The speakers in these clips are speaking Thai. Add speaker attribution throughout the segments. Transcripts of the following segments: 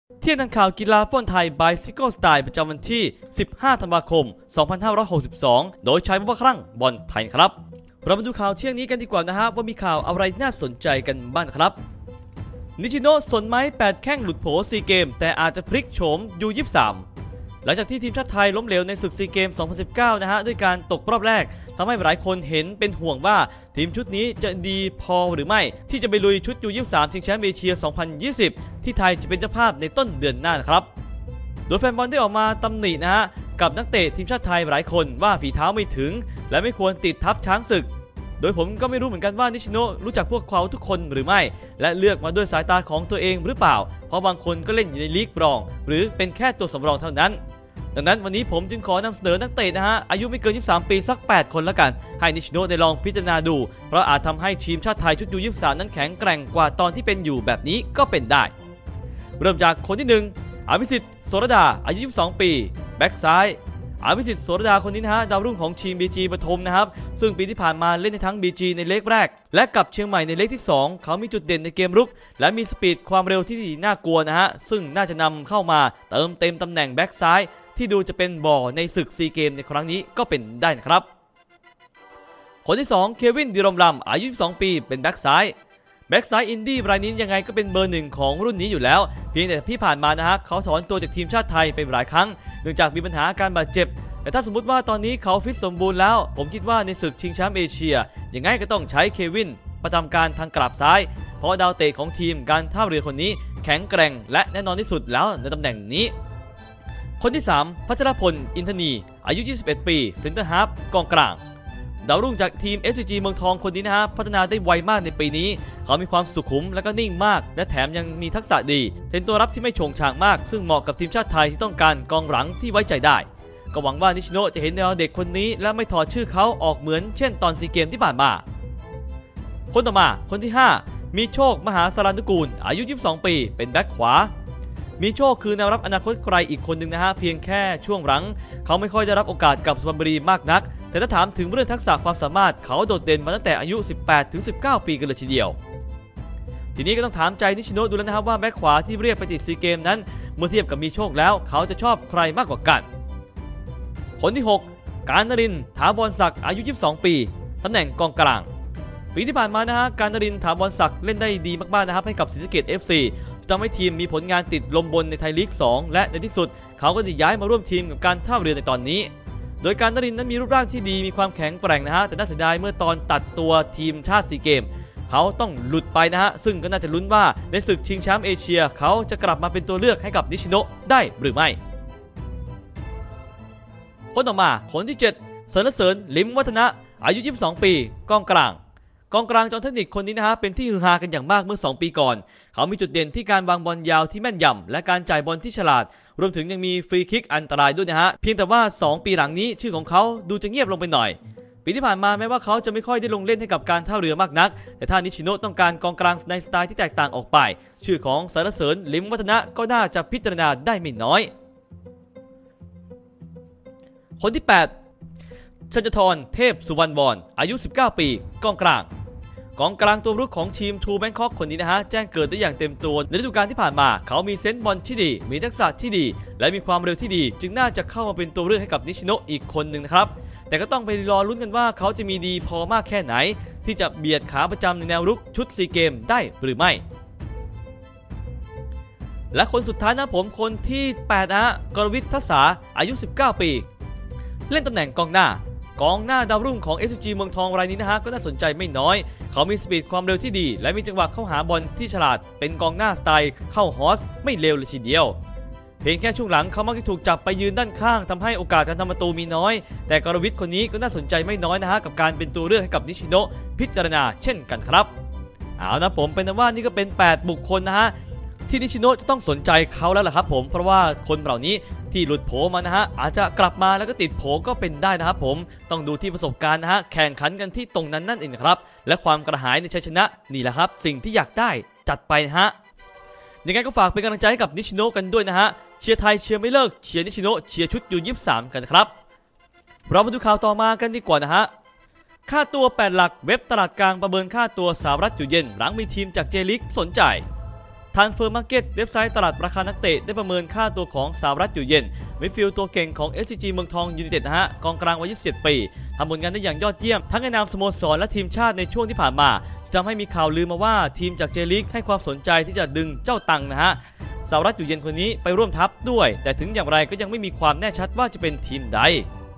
Speaker 1: เที่ยงทันข่าวกีฬาฟุตบอลไทย Bicycle Style ประจำวันที่ 15 ธันวาคม 2562 โดยใช้ว่าครั้งบอลไทยครับเรามาดูข่าวเที่ยงนี้กันดีกว่านะฮะว่ามีข่าวอะไรน่าสนใจกันบ้างครับนิชิโนะสนไหม8แข้งหลุดโผซีเกมแต่อาจจะพลิกโฉมยู23หลังจากที่ทีมชาติไทยล้มเหลวในศึกซีเกม 2019 นะฮะด้วยการตกรอบแรกทำให้หลายคนเห็นเป็นห่วงว่าทีมชุดนี้จะดีพอหรือไม่ที่จะไปลุยชุดยู23ชิงแชมป์เอเชีย 2020 ที่ไทยจะเป็นเจ้าภาพในต้นเดือนหน้าครับโดยแฟนบอลได้ออกมาตำหนินะฮะกับนักเตะทีมชาติไทยหลายคนว่าฝีเท้าไม่ถึงและไม่ควรติดทับช้างศึกโดยผมก็ไม่รู้เหมือนกันว่านิชิโนะรู้จักพวกเขาทุกคนหรือไม่และเลือกมาด้วยสายตาของตัวเองหรือเปล่าเพราะบางคนก็เล่นอยู่ในลีกรองหรือเป็นแค่ตัวสำรองเท่านั้นดังนั้นวันนี้ผมจึงขอนำเสนอนักเตะนะฮะอายุไม่เกิน23 ปีสัก8คนละกันให้นิชิโนะได้ลองพิจารณาดูเพราะอาจทำให้ทีมชาติไทยชุดยู23นั้นแข็งแกร่งกว่าตอนที่เป็นอยู่แบบนี้ก็เป็นได้เริ่มจากคนที่1อภิสิทธิ์โสรดาอายุ22 ปีแบ็กซ้ายอภิสิทธิ์โสรดาคนนี้นะฮะดาวรุ่งของทีม BG ปทุมนะครับซึ่งปีที่ผ่านมาเล่นในทั้ง BG ในเล็กแรกและกับเชียงใหม่ในเล็กที่2เขามีจุดเด่นในเกมรุกและมีสปีดความเร็วที่น่ากลัวนะฮะซึ่งน่าจะนำเข้ามาเติมเต็มตำแหน่งแบ็กซ้ายที่ดูจะเป็นบ่อในศึกซีเกมในครั้งนี้ก็เป็นได้นะครับคนที่2เควินดิรมลำอายุ22 ปีเป็นแบ็กซ้ายอินดี้รายนี้ยังไงก็เป็นเบอร์1ของรุ่นนี้อยู่แล้วเพียงแต่ที่ผ่านมานะฮะเขาถอนตัวจากทีมชาติไทยไปหลายครั้งเนื่องจากมีปัญหาการบาดเจ็บแต่ถ้าสมมติว่าตอนนี้เขาฟิตสมบูรณ์แล้วผมคิดว่าในศึกชิงแชมป์เอเชียยังไงก็ต้องใช้เควินประจำการทางกลับซ้ายเพราะดาวเตะของทีมการท่าเรือคนนี้แข็งแกร่งและแน่นอนที่สุดแล้วในตำแหน่งนี้คนที่3พัชรพลอินทนีอายุ21 ปีเซนเตอร์ฮาล์ฟกองกลางดาวรุ่งจากทีม SCG เมืองทองคนนี้นะฮะพัฒนาได้ไวมากในปีนี้เขามีความสุขุมและก็นิ่งมากและแถมยังมีทักษะดีเป็นตัวรับที่ไม่โฉงฉางมากซึ่งเหมาะกับทีมชาติไทยที่ต้องการกองหลังที่ไว้ใจได้ก็หวังว่านิชิโนะจะเห็นแนวเด็กคนนี้และไม่ถอดชื่อเขาออกเหมือนเช่นตอนซีเกมที่ผ่านมาคนต่อมาคนที่5มีโชคมหาสารนุกูลอายุ22 ปีเป็นแบ็คขวามีโชคคือแนวรับอนาคตไกลอีกคนหนึ่งนะฮะเพียงแค่ช่วงหลังเขาไม่ค่อยได้รับโอกาสกับสุพรรณบุรีมากนักแต่ถ้าถามถึงเรื่องทักษะความสามารถเขาโดดเด่นมาตั้งแต่อายุ 18-19 ปีกันเลยทีเดียวทีนี้ก็ต้องถามใจนิชิโนะดูแล้วนะครับว่าแบ็คขวาที่เรียกไปติดซีเกมนั้นเมื่อเทียบกับมีโชคแล้วเขาจะชอบใครมากกว่ากันคนที่6การนรินทร์ถาวรศักดิ์อายุ22 ปีตำแหน่งกองกลางปีที่ผ่านมานะฮะการนรินทร์ถาวรศักดิ์เล่นได้ดีมากๆนะครับให้กับศรีสะเกษ FCทำให้ทีมมีผลงานติดลมบนในไทยลีก 2และในที่สุดเขาก็ได้ย้ายมาร่วมทีมกับการท่าเรือในตอนนี้โดยการนรินทร์นั้นมีรูปร่างที่ดีมีความแข็งแกร่งนะฮะแต่น่าเสียดายเมื่อตอนตัดตัวทีมชาติซีเกมเขาต้องหลุดไปนะฮะซึ่งก็น่าจะลุ้นว่าในศึกชิงแชมป์เอเชียเขาจะกลับมาเป็นตัวเลือกให้กับนิชิโนะได้หรือไม่คนต่อมาคนที่7สรรเสริญลิ้มวัฒนะอายุ22 ปีกองกลางจอมเทคนิคคนนี้นะฮะเป็นที่ฮือฮากันอย่างมากเมื่อ2 ปีก่อนเขามีจุดเด่นที่การวางบอลยาวที่แม่นยำและการจ่ายบอลที่ฉลาดรวมถึงยังมีฟรีคิกอันตรายด้วยนะฮะเพียงแต่ว่า2 ปีหลังนี้ชื่อของเขาดูจะเงียบลงไปหน่อยปีที่ผ่านมาแม้ว่าเขาจะไม่ค่อยได้ลงเล่นให้กับการท่าเรือมากนักแต่ถ้านิชิโนะต้องการกองกลางในสไตล์ที่แตกต่างออกไปชื่อของสรรเสริญลิ้มวัฒนะก็น่าจะพิจารณาได้ไม่น้อยคนที่8ชัญญธรเทพสุวรรณวรอายุ19 ปีกองกลางตัวรุกของทีมทูแบงคอกคนนี้นะฮะแจ้งเกิดได้อย่างเต็มตัวในฤดูกาลที่ผ่านมาเขามีเซนส์บอลที่ดีมีทักษะที่ดีและมีความเร็วที่ดีจึงน่าจะเข้ามาเป็นตัวเลือกให้กับนิชิโนะอีกคนหนึ่งนะครับแต่ก็ต้องไปรอลุ้นกันว่าเขาจะมีดีพอมากแค่ไหนที่จะเบียดขาประจำในแนวรุกชุดซีเกมได้หรือไม่และคนสุดท้ายนะผมคนที่8นะฮะกรวิทย์ทัศษาอายุ19 ปีเล่นตำแหน่งกองหน้าดาวรุ่งของ SCG เมืองทองรายนี้นะฮะก็น่าสนใจไม่น้อยเขามีสปีดความเร็วที่ดีและมีจังหวะเข้าหาบอลที่ฉลาดเป็นกองหน้าสไตล์เข้าฮอสไม่เลวเลยทีเดียวเพียงแค่ช่วงหลังเขามักจะถูกจับไปยืนด้านข้างทำให้โอกาสการทำประตูมีน้อยแต่กรวิทย์คนนี้ก็น่าสนใจไม่น้อยนะฮะกับการเป็นตัวเลือกให้กับนิชิโนะพิจารณาเช่นกันครับเอานะผมเป็นว่านี่ก็เป็น8บุคคลนะฮะที่นิชิโนะจะต้องสนใจเขาแล้วล่ะครับผมเพราะว่าคนเหล่านี้ที่หลุดโผมานะฮะอาจจะกลับมาแล้วก็ติดโผก็เป็นได้นะครับผมต้องดูที่ประสบการณ์นะฮะแข่งขันกันที่ตรงนั้นนั่นเองครับและความกระหายในชัยชนะนี่แหละครับสิ่งที่อยากได้จัดไปนะฮะยังไงก็ฝากเป็นกำลังใจให้กับนิชิโนะกันด้วยนะฮะเชียร์ไทยเชียร์ไม่เลิกเชียร์นิชิโนะเชียร์ชุดยู23กันครับเรามาดูข่าวต่อมากันดีกว่านะฮะค่าตัว8 หลักเว็บตลาดกลางประเมินค่าตัวสหรัฐอยู่เย็นหลังมีทีมจากเจลิกสนใจ Transfer Market เว็บไซต์ตลาดราคานักเตะได้ประเมินค่าตัวของสหรัฐอยู่เย็นมิดฟิลด์ตัวเก่งของ SCG เมืองทองยูไนเต็ดนะฮะกองกลางวัย27 ปีทำผลงานได้อย่างยอดเยี่ยมทั้งในนามสโมสรและทีมชาติในช่วงที่ผ่านมาจะทำให้มีข่าวลือมาว่าทีมจากเจลีกให้ความสนใจที่จะดึงเจ้าตังนะฮะสหรัฐอยู่เย็นคนนี้ไปร่วมทัพด้วยแต่ถึงอย่างไรก็ยังไม่มีความแน่ชัดว่าจะเป็นทีมใด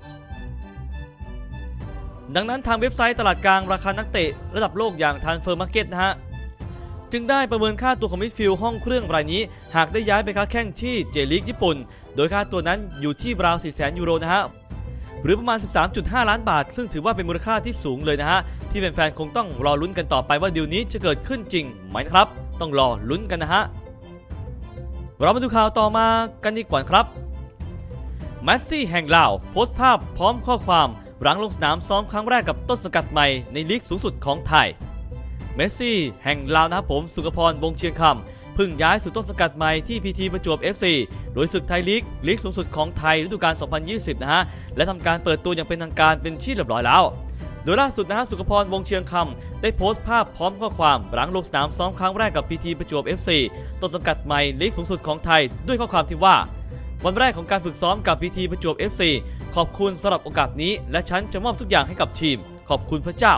Speaker 1: ดังนั้นทางเว็บไซต์ตลาดกลางราคานักเตะระดับโลกอย่าง Transfer Market นะฮะจึงได้ประเมินค่าตัวของมิดฟิลด์ห้องเครื่องรายนี้หากได้ย้ายไปค้าแข่งที่เจลีกญี่ปุ่นโดยค่าตัวนั้นอยู่ที่ราว 400,000 ยูโรนะฮะหรือประมาณ 13.5 ล้านบาทซึ่งถือว่าเป็นมูลค่าที่สูงเลยนะฮะที่แฟนๆคงต้องรอลุ้นกันต่อไปว่าดีลนี้จะเกิดขึ้นจริงไหมครับต้องรอลุ้นกันนะฮะเรามาดูข่าวต่อมากันดีกว่าครับแมสซี่แห่งลาวโพสต์ภาพพร้อมข้อความหลังลงสนามซ้อมครั้งแรกกับต้นสังกัดใหม่ในลีกสูงสุดของไทยเมสซี่แห่งลาวนะครับผมสุขพรวงเชียงคำเพิ่งย้ายสู่ต้นสังกัดใหม่ที่พีทีประจวบ FC โดยศึกไทยลีกสูงสุดของไทยฤดูกาล 2020 นะฮะและทำการเปิดตัวอย่างเป็นทางการเป็นที่เรียบร้อยแล้วโดยล่าสุดนะฮะสุขพรวงเชียงคำได้โพสต์ภาพพร้อมข้อความหลังลงสนามซ้อมครั้งแรกกับพีทีประจวบ FC ต้นสังกัดใหม่ลีกสูงสุดของไทยด้วยข้อความที่ว่าวันแรกของการฝึกซ้อมกับพีทีประจวบ FC ขอบคุณสำหรับโอกาสนี้และฉันจะมอบทุกอย่างให้กับทีมขอบคุณพระเจ้า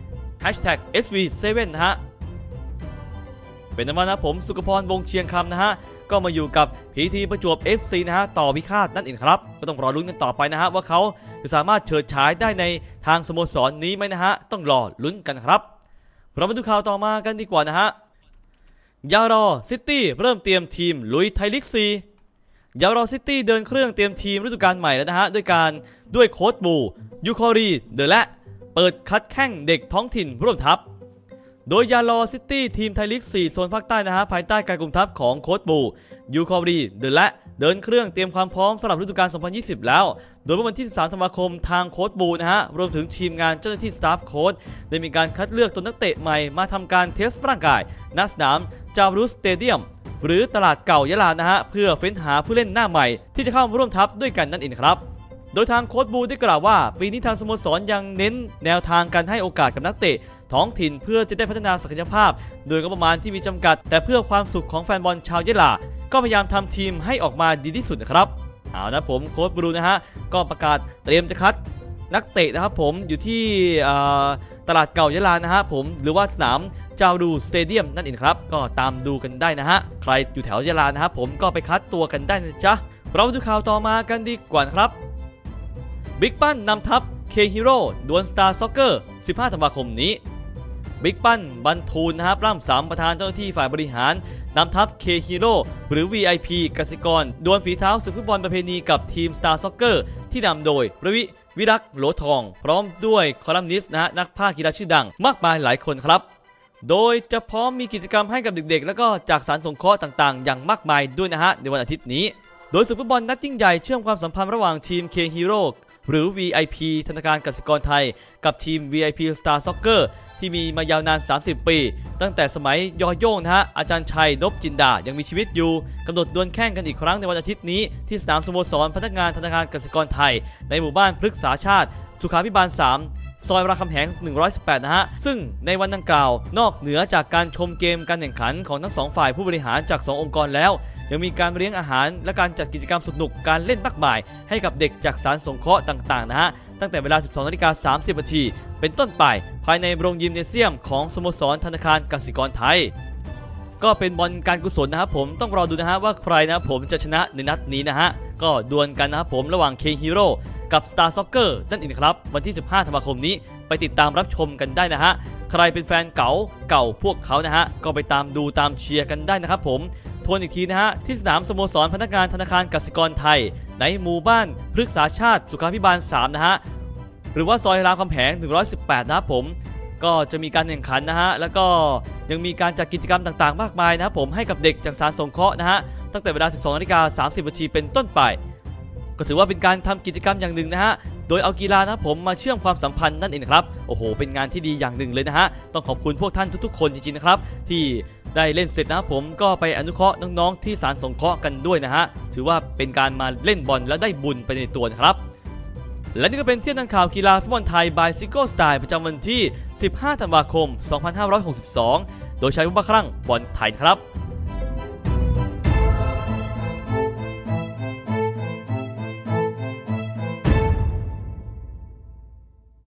Speaker 1: #SV7 นะฮะเป็นนั้นนะผมสุขพรวงเชียงคำนะฮะก็มาอยู่กับพีทีประจวบ FC นะฮะต่อพิฆาตนั่นเองครับก็ต้องรอลุ้นกันต่อไปนะฮะว่าเขาจะสามารถเฉิดฉายได้ในทางสโมสรนี้ไหมนะฮะต้องรอลุ้นกันครับเรามาดูข่าวต่อมากันดีกว่านะฮะยารอซิตี้เริ่มเตรียมทีมลุยไทยลีก4ยารอซิตี้เดินเครื่องเตรียมทีมฤดูกาลใหม่แล้วนะฮะด้วยโค้ชบูยูคอรีเดอและเปิดคัดแข่งเด็กท้องถิ่นร่วมทัพโดยยารอซิตี้ทีมไทยลีก4โซนภาคใต้นะฮะภายใต้การกุมทัพของโค้ชบูยูคอรีเดอและเดินเครื่องเตรียมความพร้อมสำหรับฤดูกาล 2020 แล้วโดยเมื่อวันที่ 13 ธันวาคมทางโค้ชบูนะฮะรวมถึงทีมงานเจ้าหน้าที่สตาฟโค้ชได้มีการคัดเลือกตัวนักเตะใหม่มาทำการเทสร่างกายณสนามจารุสสเตเดียมหรือตลาดเก่ายะลานะฮะเพื่อเฟ้นหาผู้เล่นหน้าใหม่ที่จะเข้ามาร่วมทัพด้วยกันนั่นเองครับโดยทางโค้ชบูได้กล่าวว่าปีนี้ทางสโมสรยังเน้นแนวทางการให้โอกาสกับนักเตะท้องถิ่นเพื่อจะได้พัฒนาศักยภาพโดยงบประมาณที่มีจำกัดแต่เพื่อความสุขของแฟนบอลชาวยะลาก็พยายามทำทีมให้ออกมาดีที่สุดนะครับเอานะผมโค้ชบูนะฮะก็ประกาศเตรียมจะคัดนักเตะนะครับผมอยู่ที่ตลาดเก่ายะลานะฮะผมหรือว่าสนามจารูสเตเดียมนั่นเองครับก็ตามดูกันได้นะฮะใครอยู่แถวยะลานะครับผมก็ไปคัดตัวกันได้นะจ๊ะเราดูข่าวต่อมากันดีกว่าครับบิ๊กปั้นนำทัพเคฮีโร่ดวลสตาร์ซ็อกเกอร์ 15 ธันวาคมนี้บิ๊กปั้นบรรทูลนะครับร่ำสามประธานเจ้าหน้าที่ฝ่ายบริหารนำทัพเคฮีโร่หรือ VIP กสิกรดวลฝีเท้าศึกฟุตบอลประเพณีกับทีมสตาร์ซ็อกเกอร์ที่นำโดยประวิรักษ์โหลทองพร้อมด้วยคอลัมนิสต์นะฮะนักพากย์กีฬาชื่อดังมากมายหลายคนครับโดยจะพร้อมมีกิจกรรมให้กับเด็กๆแล้วก็จากสารสงเคราะห์ต่างๆอย่างมากมายด้วยนะฮะในวันอาทิตย์นี้โดยศึกฟุตบอลนัดยิ่งใหญ่เชื่อมความสัมพันธ์ระหว่างทีม K Hero หรือ VIP ธนาคารกสิกรไทยกับทีม VIP Star Soccer ที่มีมายาวนาน 30 ปีตั้งแต่สมัยยอโย่งนะฮะอาจารย์ชัยนพจินดายังมีชีวิตอยู่กำหนดดวลแข่งกันอีกครั้งในวันอาทิตย์นี้ที่สนามสโมสรพนักงานธนาคารกสิกรไทยในหมู่บ้านพฤกษาชาติสุขาภิบาล 3 ซอยรามคำแหง 118 นะฮะซึ่งในวันดังกล่าวนอกเหนือจากการชมเกมการแข่งขันของทั้ง2ฝ่ายผู้บริหารจาก2องค์กรแล้วยังมีการเลี้ยงอาหารและการจัดกิจกรรมสนุกการเล่นมากมายให้กับเด็กจากสารสงเคราะห์ต่างๆนะฮะตั้งแต่เวลา 12:30 น.เป็นต้นไปภายในโรงยิมเนเซียมของสโมสรธนาคารกสิกรไทยก็เป็นบอลการกุศลนะครับผมต้องรอดูนะฮะว่าใครนะผมจะชนะในนัดนี้นะฮะก็ดวลกันนะครับผมระหว่าง K Hero กับ Star Soccer นั่นเองครับวันที่ 15 ธันวาคมนี้ไปติดตามรับชมกันได้นะฮะใครเป็นแฟนเก่าพวกเขานะฮะก็ไปตามดูตามเชียร์กันได้นะครับผมทวนอีกทีนะฮะที่สนามสโมสรพนักงานธนาคารกสิกรไทยในหมู่บ้านพฤกษาชาติสุขาภิบาล 3 นะฮะหรือว่าซอยรามคำแหง 118 นะครับผมก็จะมีการแข่งขันนะฮะแล้วก็ยังมีการจัดกิจกรรมต่างๆมากมายนะครับผมให้กับเด็กจากสารสงเคราะห์นะฮะตั้งแต่เวลา 12:30 น.เป็นต้นไปก็ถือว่าเป็นการทำกิจกรรมอย่างหนึ่งนะฮะโดยเอากีฬานะผมมาเชื่อมความสัมพันธ์นั่นเองครับโอ้โหเป็นงานที่ดีอย่างหนึ่งเลยนะฮะต้องขอบคุณพวกท่านทุกๆคนจริงๆนะครับที่ได้เล่นเสร็จนะครับผมก็ไปอนุเคราะห์น้องๆที่สารสงเคราะห์กันด้วยนะฮะถือว่าเป็นการมาเล่นบอลแล้วได้บุญไปในตัวนะครับและนี่ก็เป็นเที่ยงข่าวกีฬาฟุตบอลไทย by Sickle Style ประจำวันที่ 15 ธันวาคม 2562 โดยใช้ผู้บังคับบอลไทยครับ